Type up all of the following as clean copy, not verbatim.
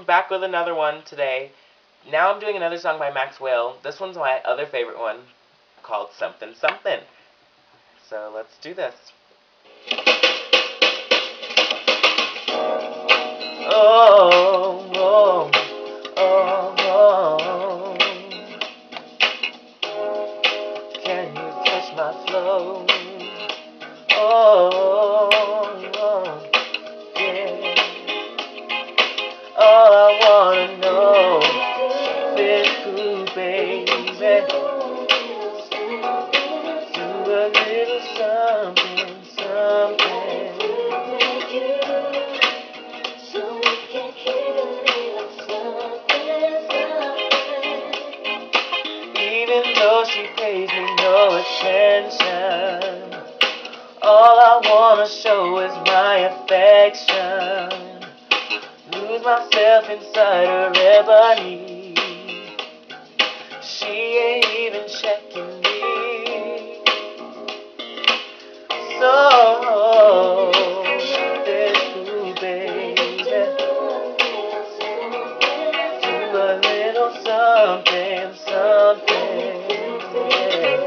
I'm back with another one today. Now I'm doing another song by Maxwell. This one's my other favorite one, called Sumthin, Sumthin. So let's do this. Oh, oh, oh, oh. Can you catch my flow? Oh, oh, yeah. All I wanna know is who, baby. Do a little something, something. So we can keep a little something, something. Even though she pays me no attention, all I wanna show is my affection. Lose myself inside her ebony. She ain't even checking me. So this ooh, baby, do a little something, something, yeah.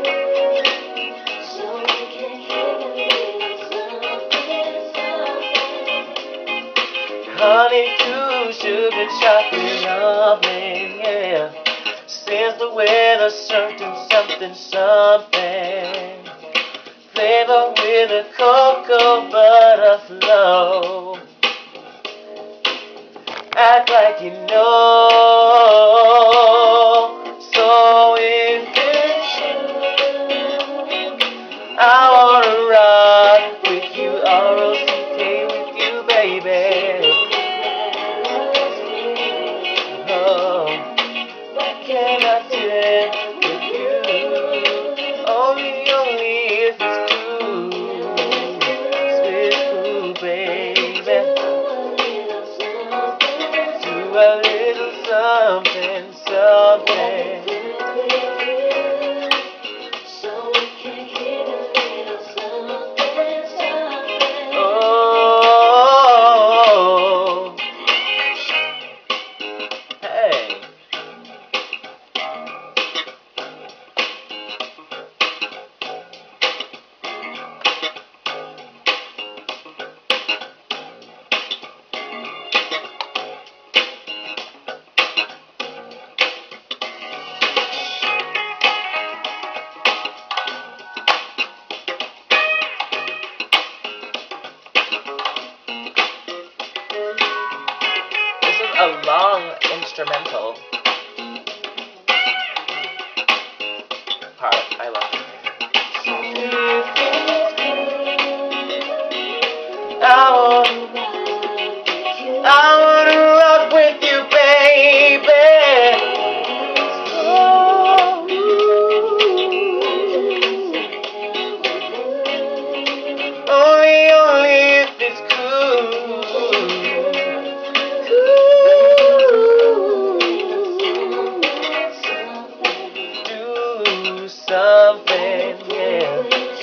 Honey, too, sugar, chocolate, dumpling, yeah. Says the weather, certain something, something. Flavor with a cocoa butter flow. Act like you know. So if it's I wanna rock with you, R-O-C-K with you, baby. Can I sit with you? Only if it's true. Sweet ooh, baby. Do a little something, something. So we can get a little something, something. Oh, hey. A long instrumental part. I love it. I wanna rock with you, baby. Oh, only if it's cool. Something, yeah.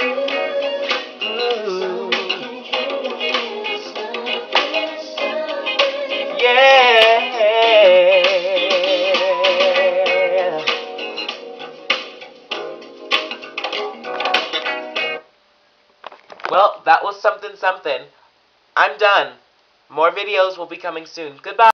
Ooh. Yeah. Well, that was something, something. I'm done. More videos will be coming soon. Goodbye.